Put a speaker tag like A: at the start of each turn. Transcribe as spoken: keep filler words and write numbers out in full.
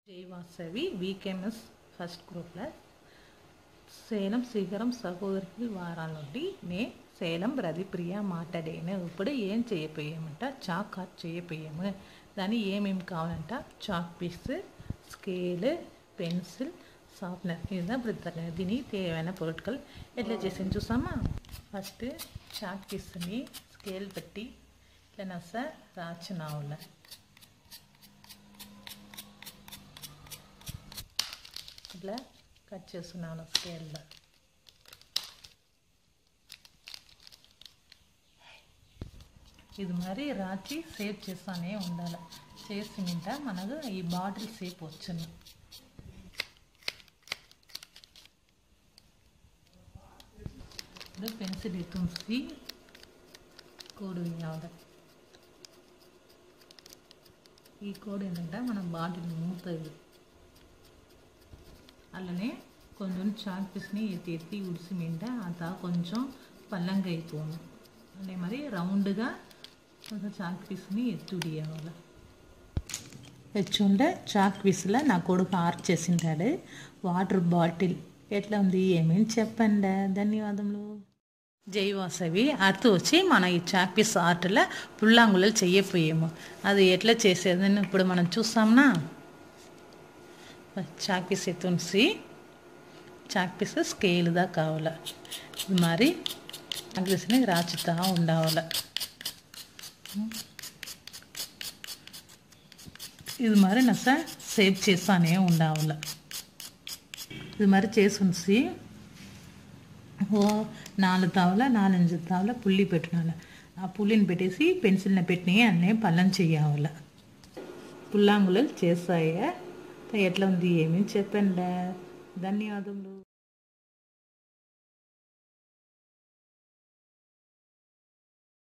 A: జై వాసవి వీకేఎంఎస్ ఫస్ట్ గ్రూప్లో సేలం శిఖరం సహోదరి వారాల నుండి నే సేలం రవిప్రియ మాట్లాడాను. ఇప్పుడు ఏం చేయపోయామంట చాక్ కట్ చేయపోయాము. దాన్ని ఏమేమి కావాలంట chalk piece, scale, pencil, sharpener ఇదా వృత్తంగా దీని తేవైన పొలిటికల్ ఎట్లా చేసి చూసామా. ఫస్ట్ చాక్ పీస్ని స్కేల్ పెట్టి ఇట్లా నస రాచినావుల ఇట్లా కట్ చేస్తున్నాను స్కేల్లో. ఇది మరి రాచి సేవ్ చేస్తానే ఉండాలి. చేసి మింట మనకు ఈ బాటిల్ షేప్ వచ్చును. ఇప్పుడు పెన్సిల్ ఎత్తుంది కోడు వేయాలి. ఈ కోడ్ ఏంటంటే మన బాటిల్ మూతుంది. అలానే కొంచెం చాక్ పీస్ని ఎత్తి ఎత్తి ఉడిసి మింట అంత కొంచెం పల్లంగా అయిపోను. అనే మరి రౌండ్గా కొంచెం చాక్ పీస్ని ఎత్తి ఉడియాలి. తెచ్చుండే చాక్ పీస్లో నా కొడుకు ఆర్ట్ చేసింటాడు. వాటర్ బాటిల్ ఎట్లా ఉంది ఏమేమి చెప్పండి. ధన్యవాదములు. జై వాసవి అర్థం వచ్చి మన ఈ చాక్ పీస్ ఆర్ట్లో పుల్లాంగులలు చెయ్యపోయాము. అది ఎట్లా చేసేదని ఇప్పుడు మనం చూస్తాంనా. చాక్ పీస్ ఎత్తుసి చాక్ పీస్ స్కేల్దా కావాల. ఇది మరి చాక్ పీస్ని రాచుతూ ఉండాల. ఇది మరి నస సేవ్ చేస్తానే ఉండాల. ఇది మరి చేసి ఉంచి ఓ నాలుగు తావుల నాలుగు తావుల పుల్లి పెట్టినాల. ఆ పుల్లిని పెట్టేసి పెన్సిల్ని పెట్టినవి అన్నీ పల్లం చేయాల. పుల్లాంగులలు చేస్తాయా ఎట్లా ఉంది ఏమేమి చెప్పండి. ధన్యవాదములు.